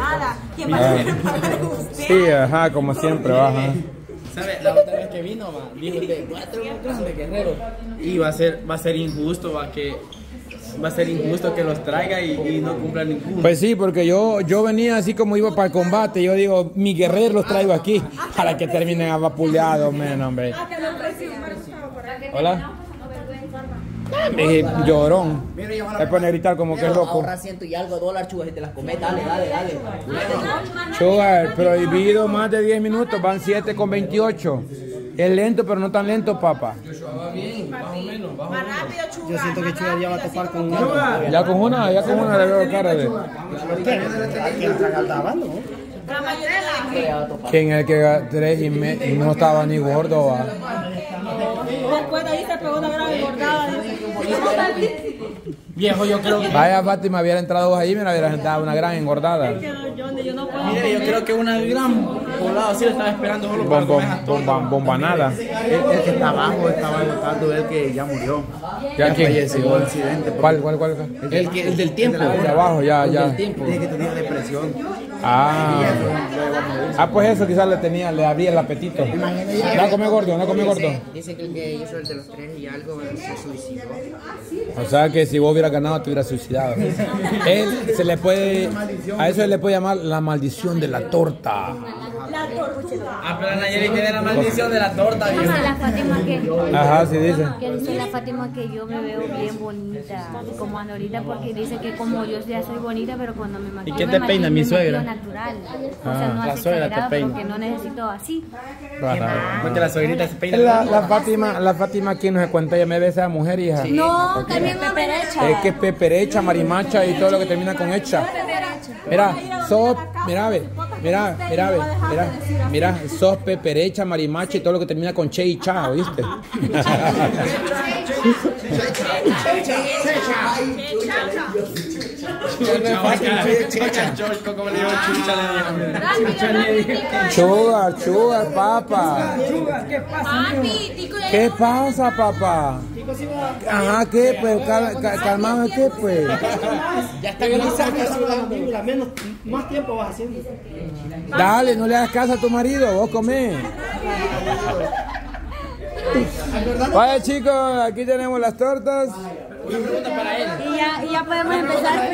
nada. ¿Quién va a tener que pagar usted? Sí, ajá, como siempre, baja. ¿Sabe? La otra vez que vino, dijo que voy a traer un grande guerrero. Y va a ser injusto, va a ser injusto que los traiga y no cumpla ninguno. Pues sí, porque yo venía así como iba para el combate. Yo digo, mi guerrero los traigo aquí para que terminen abapuleados, men, hombre. Hola. Llorón. Me pone a gritar como que es loco. Ahorra $100 y algo $, chugas, y te las comes. Dale. Sugar, prohibido más de 10 minutos, van 7:28. Es lento, pero no tan lento, papá. Va bien, más o menos. Más rápido, Chuga. Yo siento que Chugar ya va a topar con una. Ya con una le veo cara de... ¿Quién está grabando? La mayoría de ¿Quién es el que 3 y no estaba ni gordo? ¿Va? después de ahí se pegó una gran engordada. Viejo, yo creo que... Vaya, Fátima, hubiera entrado ahí, me hubiera sentado una gran engordada. Mire, yo creo que una gran volada así lo estaba esperando solo para comer a todos. Bombanada. El que está abajo estaba notando él que ya murió. ¿Ya quién? Falleció el accidente. ¿Cuál? El del tiempo. El de abajo, ya. Dice que tenía depresión. Pues eso quizás le abría el apetito. No come gordo. Dice que el que hizo el de los 3 y algo se suicidó. O sea que si vos hubieras ganado te hubieras suicidado. A eso se le puede llamar la maldición de la torta. Pero Nayeli tiene la maldición de la torta, viejo. Dice la Fátima que... Ajá, sí dice. Que dice la Fátima que yo me veo bien bonita, como ando ahorita, porque dice que como yo ya soy bonita, pero cuando me maquillo... ¿Y qué te peina mi suegra? Natural. O sea, no la así suegra te exagerado, peina. porque no necesito así. Porque la suegrita se peina. La Fátima aquí no se cuenta, ella me ve esa mujer, hija. No, también me perecha. Es que es peperecha, marimacha y todo lo que termina con hecha. Mira, sos peperecha, marimacha y todo lo que termina con che y cha, ¿oíste? Sugar, papá. ¿Qué pasa, papá? Ajá, ¿qué? Pues, calmado, ¿qué, pues? Ya está organizado la mandíbula, más tiempo vas haciendo. Dale, no le hagas caso a tu marido, vos comés. Vaya, chicos, aquí tenemos las tortas. Una pregunta para él. Y ya podemos empezar.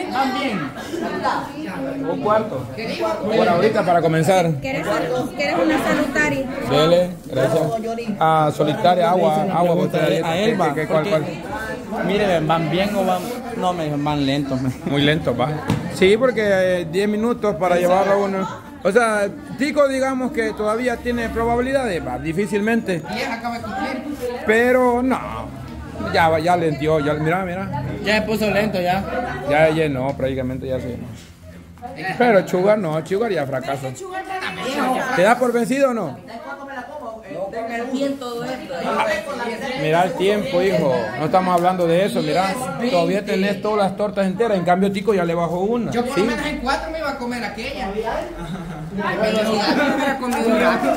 Un cuarto. Por ahorita para comenzar. ¿Quieres una salutaria? Dele, gracias. Solitaria, agua, botella. A él va. ¿Cuál? Mire, ¿van bien o van...? No, me dijo, van lentos. Muy lento, va. Sí, porque 10 minutos para llevarlo a uno. O sea, Tico, digamos que todavía tiene probabilidades, va, difícilmente. Pero no. Ya lentió, mira. Ya se puso lento ya. Ya llenó, prácticamente ya se llenó. Pero Sugar no, Sugar ya fracaso. ¿Te da por vencido o no? Mira el tiempo, hijo. No estamos hablando de eso, mira. Todavía tenés todas las tortas enteras. En cambio, Tico ya le bajó una. Yo por lo menos en 4 me iba a comer aquella. Pero si me hubiera comido rápido.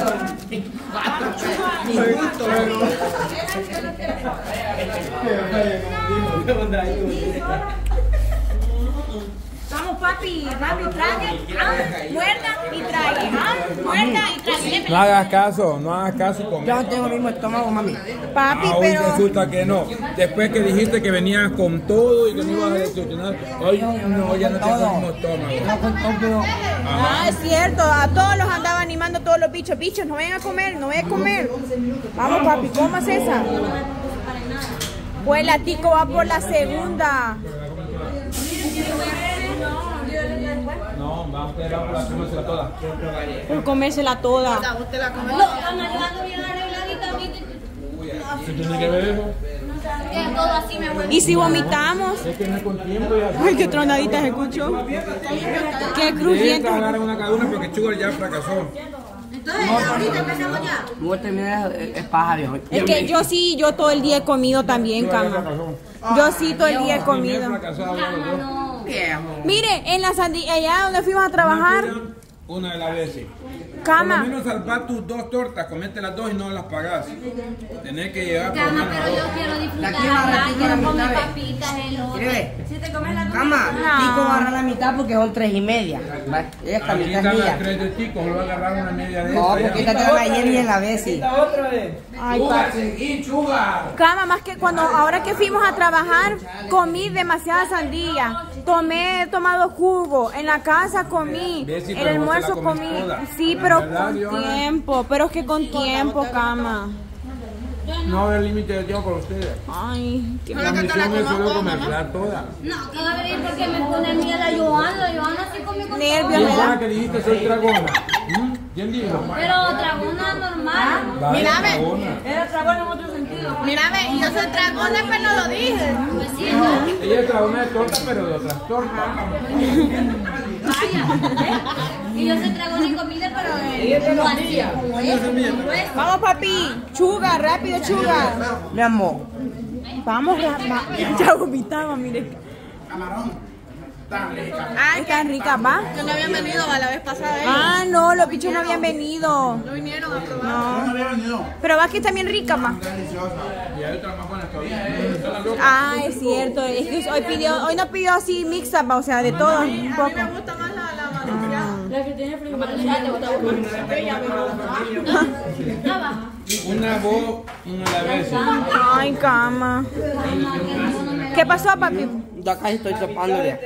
Vamos, papi, trague, muerda y trague, muerda y trague. No hagas caso con Yo no tengo el mismo estómago, mami. Papi, hoy pero... resulta que no. Después que dijiste que venías con todo y que no ibas a decepcionar, hoy no, ya no tengo el mismo estómago. Es cierto, a todos los andaba animando, todos los bichos, no vayan a comer, Vamos, papi, comas esa. Pues la Tico va por la segunda. No, va a comérsela toda. Por comérsela toda. ¿Se tiene que ver eso? ¿Y si vomitamos? Es que no es con tiempo ya. Ay, qué tronadita se escuchó. Qué crujiente. Agarrar una cada una porque Sugar ya fracasó. Entonces, ahorita empezamos ya. No voy a terminar, es paja, viejo. Es que yo todo el día he comido también, cama. Yo sí todo el día he comido. Mire, en la allá donde fuimos a trabajar, una de las veces. Cama. Por lo menos salvar tus 2 tortas, comete las 2 y no las pagás. Tenés que llegar por lo Cama, menos a pero 2. yo quiero disfrutar La quiero acá, agarrar quiero la comer mitad, papitas, el otro. Mire. Si te comes la Cama, No. Tico va a agarrar la mitad porque son 3:30. ¿Va? Esta Aquí mitad están es las mía. 3 de Tico, solo va a agarrar una media de No, esta. porque esta te la ayer y en la vez, sí. Ay, papi. Cama, más que cuando ahora que fuimos a trabajar, comí demasiada sandía. He tomado jugo. En la casa comí. Ves, sí, El pero vos te la almuerzo comes comí. toda. Sí, pero ¿Verdad, con Johanna? tiempo. Pero es que con tiempo, Cama. No va a haber límite de tiempo para ustedes. Ay, qué La misión es solo comerla toda. No, cada vez porque me pone miedo la Johanna. La Johanna sí comió con nervios ¿Quién me fue da. la que dijiste soy dragona? ¿Quién dijo? Pero dragona normal. Vaya, Mírame. dragona. Era dragona en otro sentido. Mírame, yo soy dragona, pero no lo dije. Pues sí, ¿no? Ella es dragona de torta, pero de otras tortas. Vaya. Y yo soy dragona en comida, pero Vamos, papi. Chuga, rápido, chuga. Mi amor. Vamos, ya vomitaba, mire. Ah, están ricas, ¿va? Que no habían venido a la vez pasada. Ah, no, los bichos no habían venido. No vinieron a probar. No. Pero va que está bien rica, pa. Y hay otras más buenas todavía. Ah, es cierto. Es que hoy no pidió así mixta, pa, o sea, de todo un poco. Me gusta más la valenciana. La que tiene frío. Una voz, una a la vez. Ay, cama. ¿Qué pasó, papi? Yo acá estoy tapándole.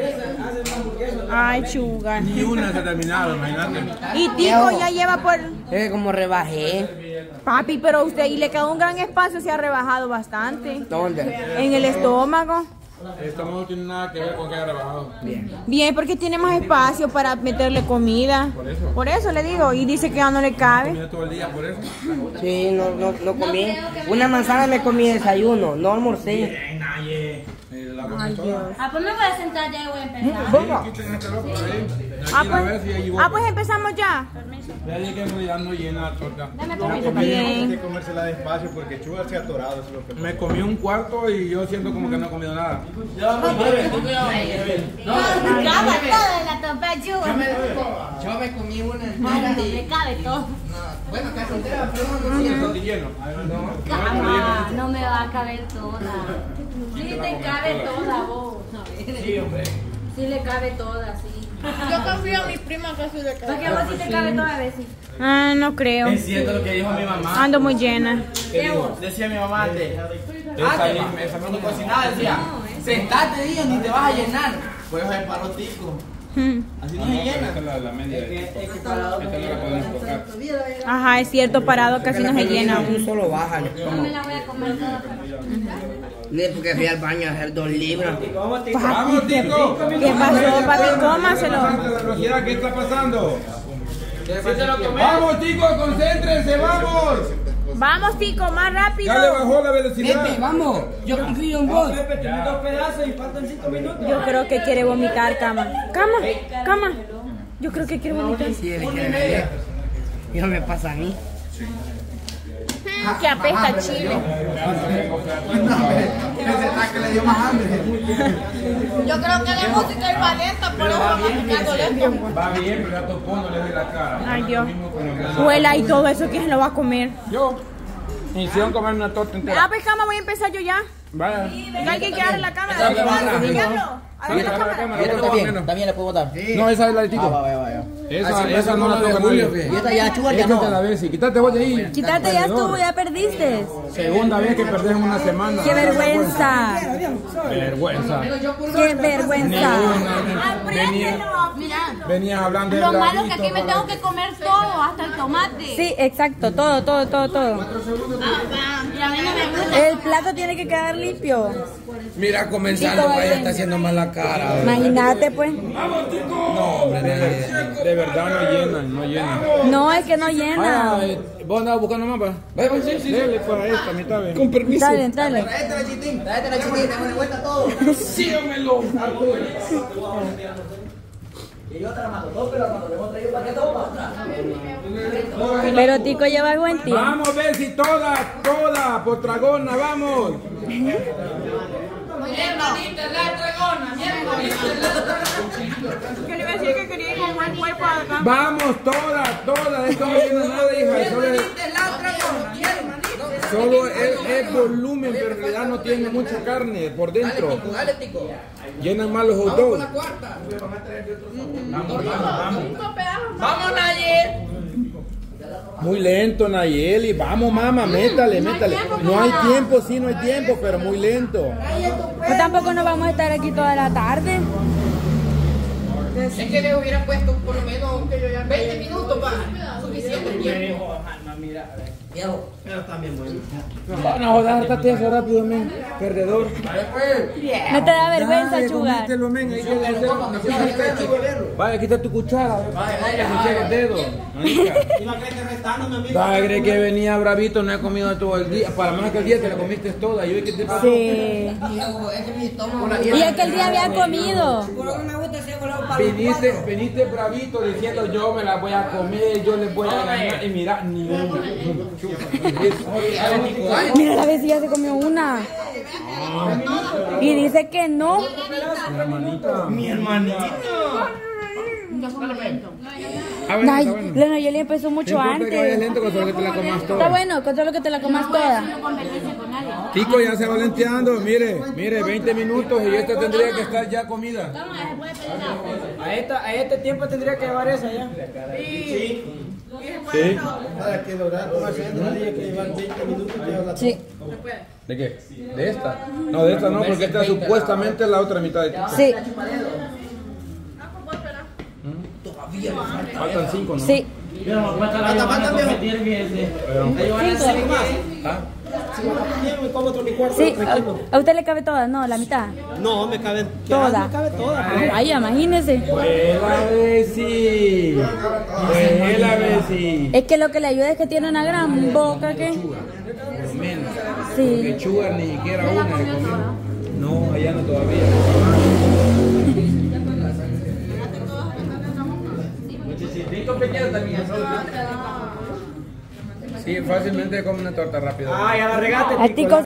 Ay, chuga. Ni una se ha terminado, imagínate. Y Tico ya lleva por... Es que como rebajé. Papi, pero usted y le quedó un gran espacio, se ha rebajado bastante. ¿Dónde? En el estómago. Esto no tiene nada que ver con que haya rebajado. Bien, porque tiene más espacio para meterle comida. Por eso le digo. Y dice que ya no le cabe. Comía todo el día por eso. Sí, no comí. Una manzana me comí de desayuno, no almorcé. La comí toda. Ah, pues me voy a sentar ya y voy a empezar. Quiten este loco ahí. Ah, Aquí la ves y ahí pues, pues empezamos ya. Ya dije que en realidad no llena la torta. Bien. que comérsela despacio porque Chuga se ha atorado. Eso es lo que... Me comí un cuarto y yo siento como que no he comido nada. Cabe todo en la topa chuga. Yo me comí una. Me cabe todo. Bueno, casi entera, pero no Está lleno. Cama, no me va a caber toda. Sí te cabe toda vos. Sí, hombre. Sí le cabe toda, sí. Yo confío en mi prima que sí le Porque a vos sí te cabe toda vez, sí. Ah, no creo. Es cierto lo que dijo mi mamá. Ando muy llena. Decía mi mamá antes. Esa Cuando cocinaba decía, sentate, Dios, ni te vas a llenar. Pues es palo tico. Así no se llena. Esta es la media de tipo. Esta no la podemos tocar. Ajá, es cierto, parado casi no se llena. Tú solo bájale. No me la voy a comer toda. Porque fui al baño a hacer 2 libras. ¡Vamos, Tico! ¿Qué pasó, papi? Cómaselo. ¿Qué está pasando? ¡Vamos, Tico! ¡Concéntrense! ¡Vamos! Vamos, Tico, más rápido. Ya le bajó la velocidad. Pepe, vamos. Yo confío en vos. Yo creo que quiere vomitar, cama. Cama. Yo creo que quiere vomitar. Sí, él quiere beber. Y no me pasa a mí. Que apesta chile. Ese ataque le dio más hambre. Yo creo que la música es valenta, por eso vamos picando lento. Va bien, pero ya tocó, no le ve la cara. Ay, Dios. Huela y todo eso, ¿quién se lo va a comer? Yo. Me hicieron comer una torta Ah, entera. pues, cama, voy a empezar yo ya. Vaya. Ya hay que quedar en la cámara. Dale, Diablo, dale, diablo. Agarra la cámara. También le puedo botar. No, esa es la de Tico. Vaya. Esa no la toca nadie. Y esta ya chuga ya Esta no. te la ves y quítate vos de ahí. Quítate, ya estuvo, ya perdiste. Segunda vez que perdés en una semana. ¡Qué vergüenza! Vergüenza. ¡Qué vergüenza! Mira, Venías hablando de lo malo es que Bravito, aquí me tengo que comer todo, hasta el tomate. Sí, exacto, todo. Y a mí no me gusta. El plato tiene que quedar limpio. Mira, comenzando, vaya, está haciendo mal la cara. Imagínate, pues. No, hombre, De verdad no llenan. No, es que no llena. Vos andabas buscando más, pa. Sí. Dele para esta mitad, ve. Con permiso. Dale. Tráete la chitín, démosle vuelta a todo. Sígamelo. Pero Tico lleva buen tiempo. Vamos a ver si todas, por dragona, vamos. Que le iba a decir que quería ir con buen cuerpo acá. Vamos, todas, esto no tiene nada, hija. Solo es volumen, pero en realidad no tiene mucha carne por dentro. Dale, tico. Llenan más los hot dogs. Vamos, Nayel. Muy lento, Nayeli. Vamos, mamá, métale. No hay tiempo, sí, no hay tiempo, pero muy lento. Pues tampoco nos vamos a estar aquí toda la tarde. Es que le hubiera puesto por lo menos 20 minutos, va. Suficiente tiempo. Pero también bueno. Van a joder, hartate eso rápido, men. Perdedor. No te da vergüenza, Dale, Chugar. comítelo, men. Vaya, quita tu cuchara. Vaya, el dedo. Vaya, creí que venía bravito, no he comido todo el día. Para más que el día te la comiste toda. ¿Y hoy qué te pasó? Sí. Y es que el día había comido. Viniste bravito diciendo yo me la voy a comer, yo les voy a ganar. Y mira, ni una. Mira, la vecina se comió una. Y dice que no. Mi hermanita. Ay, la Nayeli empezó mucho Que vaya antes. lento con solo que te la comas Está toda. bueno, con solo que te la comas toda. Tico ya se va lenteando, mire, 20 minutos y esta tendría que estar ya comida. A este tiempo tendría que llevar esa ya. Sí. Para que lograr que llevar 20 minutos y llevar la Sí. ¿De qué? ¿De esta? No, de esta no, porque esta supuestamente es la otra mitad de Tico. Sí. Faltan 5, ¿no? Sí. Sí. ¿A usted le cabe toda? No, la mitad. No, me cabe Toda. Me cabe toda. Vaya, imagínese. Vuela, Bessie. Vuela, Bessie. Es que lo que le ayuda es que tiene una gran boca que. Por lo menos. Sí. Porque Sugar ni siquiera una le comió. No, allá no todavía. Sí, fácilmente come una torta rápido. Ah, ya la regaste. Al tico